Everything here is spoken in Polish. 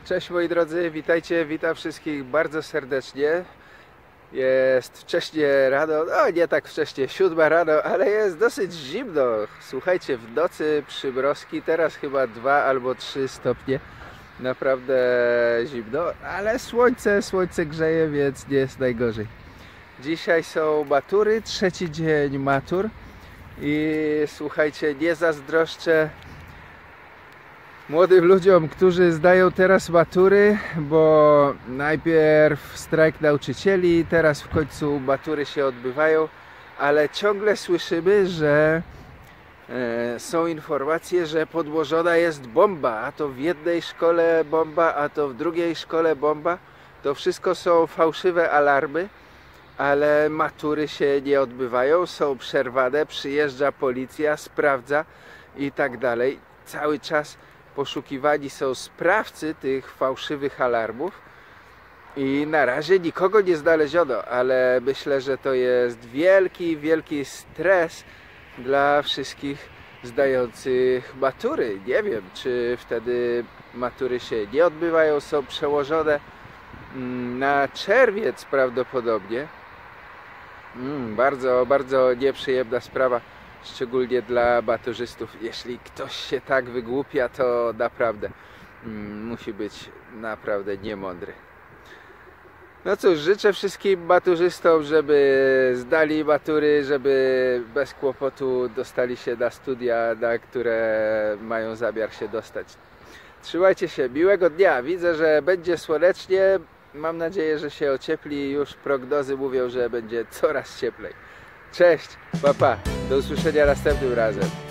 Cześć moi drodzy, witajcie, witam wszystkich bardzo serdecznie. Jest wcześnie rano, no nie tak wcześnie, 7 rano, ale jest dosyć zimno. Słuchajcie, w nocy przymrozki, teraz chyba 2 albo 3 stopnie. Naprawdę zimno, ale słońce grzeje, więc nie jest najgorzej. Dzisiaj są matury, trzeci dzień matur i słuchajcie, nie zazdroszczę młodym ludziom, którzy zdają teraz matury, bo najpierw strajk nauczycieli, teraz w końcu matury się odbywają, ale ciągle słyszymy, że są informacje, że podłożona jest bomba, a to w jednej szkole bomba, a to w drugiej szkole bomba. To wszystko są fałszywe alarmy, ale matury się nie odbywają, są przerwane, przyjeżdża policja, sprawdza i tak dalej. Cały czas poszukiwani są sprawcy tych fałszywych alarmów i na razie nikogo nie znaleziono, ale myślę, że to jest wielki stres dla wszystkich zdających matury. Nie wiem, czy wtedy matury się nie odbywają, są przełożone na czerwiec prawdopodobnie. Bardzo nieprzyjemna sprawa, szczególnie dla maturzystów. Jeśli ktoś się tak wygłupia, to naprawdę musi być naprawdę niemądry. No cóż, życzę wszystkim maturzystom, żeby zdali matury, żeby bez kłopotu dostali się na studia, na które mają zamiar się dostać. Trzymajcie się, miłego dnia. Widzę, że będzie słonecznie. Mam nadzieję, że się ociepli. Już prognozy mówią, że będzie coraz cieplej. Cześć, pa pa. Do usłyszenia następnym razem.